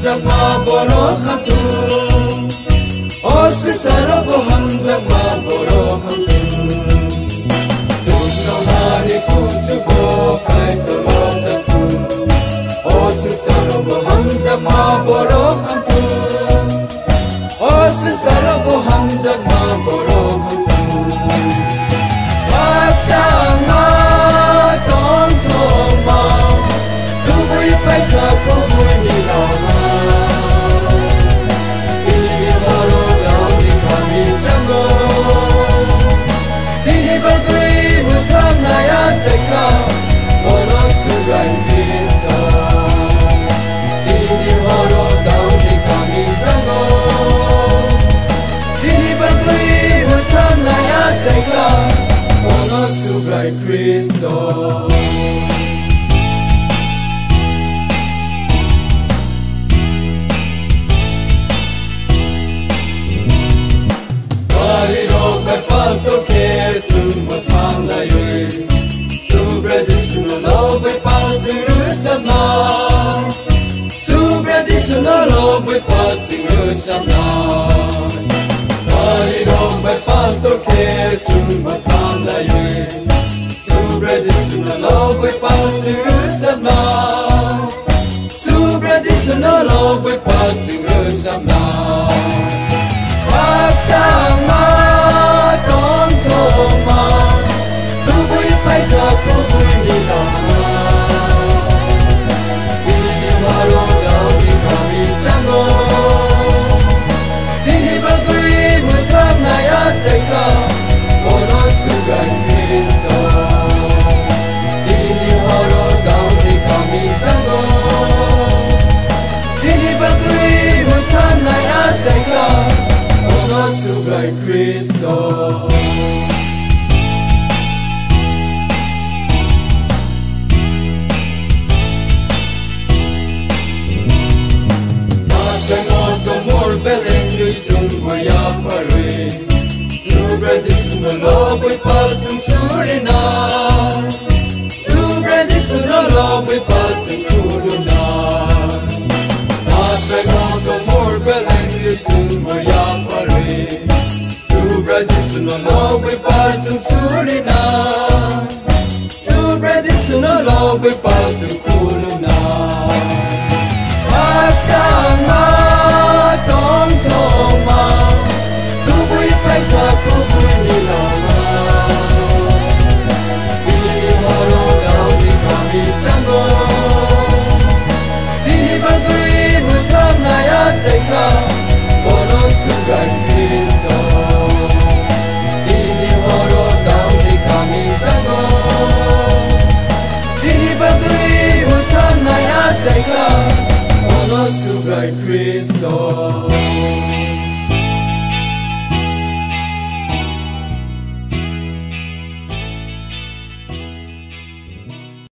hamzak ma boro khatu Osu saro bo hamzak ma boro khatu Tuno hari kuchu bo kai to lo khatu Osu saro bo hamzak ma boro khatu Osu saro bo hamzak ma boro khatu Aksang ma tong tong ma Tubui pai ka kubui ni lao ma Ili horo lao ni kami jango Tini bagui mutang na ya ceka Ono surai Krista Ili horo lao ni kami jango Tini bagui mutang na ya ceka Ono surai Kristo to care to what time I am. To traditional love with passing roots of now. To traditional love with passing roots of now. Body on my path to care to what time I am. To traditional love with passing roots of now. To traditional love with passing roots of now. Aksang ma tong tong ma Tubui pai ka kubui ni lao ma Ili haro lao ni kami jango Tini bagui mutang na ya ceka Ono sugai Kristo Ili haro lao ni kami jango Tini bagui mutang na ya ceka Ono sugai Kristo Nasengon tomor beleng yusung boya pare Subradisuna lobe pasung surina Subradisuna lobe pasung kuruna Nasengon tomor beleng yusung boya pare Subradisuna lobe pasung surina Subradisuna lobe pasung kuruna Aksang ma tong tong ma Tubui pai ka kubui ni lao ma Ili haro lao ni kami jango Tini bagui mutang na ya ceka Ono sugai Kristo Ili horo lao ni kami jango Tini bagui mutang na ya ceka Ono sugai Kristo